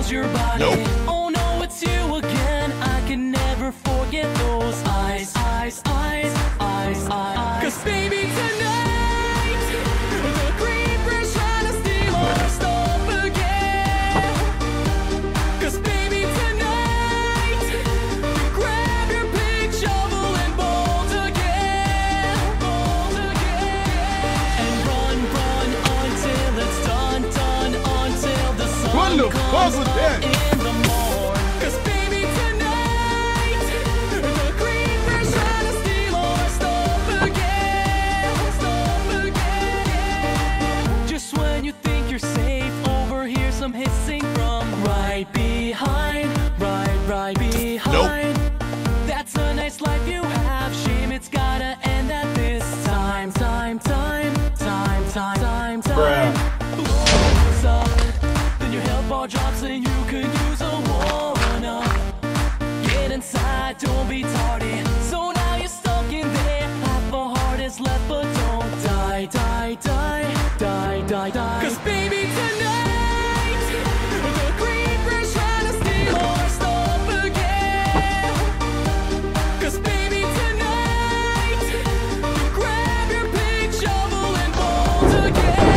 controls your body. Nope. Oh no, it's you again. I can never forget those eyes, eyes, eyes, eyes, eyes. 'Cause baby tonight, the creeper's trying to steal our stuff again. 'Cause baby tonight, you grab your big shovel and bolt again, and run, run until it's done, done until the sun What the fuck comes was up that? in the morn. 'Cause baby tonight, the creeper's trying to steal our stuff again, Just when you think you're safe, overhear some hissing from right behind, right behind. That's a nice life you have, shame it's gotta end at this time. Bruh. Blows up, then your health bar drops and you could use a one-up. Get inside, don't be tardy. So now you're stuck in there, half a heart is left, but don't die, die, die, die, die, die. 'Cause baby tonight, the creeper's trying to steal our stuff again. 'Cause baby tonight, you grab your big shovel and bolt again.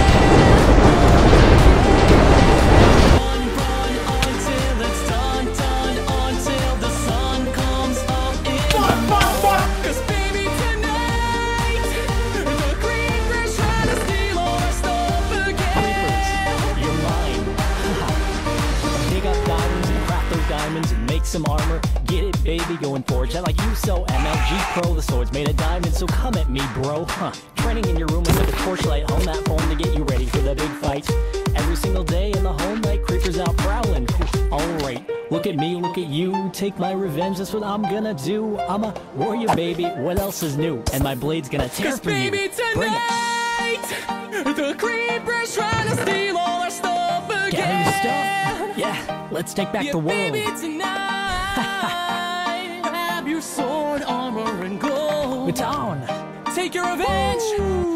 Run, run until it's done, done until the sun comes up in the morn. 'Cause baby tonight, the creeper's trying to steal our stuff again. You're mine. Dig up diamonds and craft those diamonds and make some armor. Get it, baby, going forge. I like you so MLG Pro. The sword's made of diamonds, so come at me, bro. Training in your room with a torchlight, home that phone to get you ready for the big fight. Every single day in the home light, creepers out prowling. Alright, look at me, look at you. Take my revenge, that's what I'm gonna do. I'm a warrior, baby. What else is new? And my blade's gonna tear 'Cause through you. baby Bring it. tonight, the creeper's trying to steal all our stuff again. Gather your stuff. Yeah, let's take back the world. Baby tonight, grab your sword, armor, and gold. Baton. Take your revenge.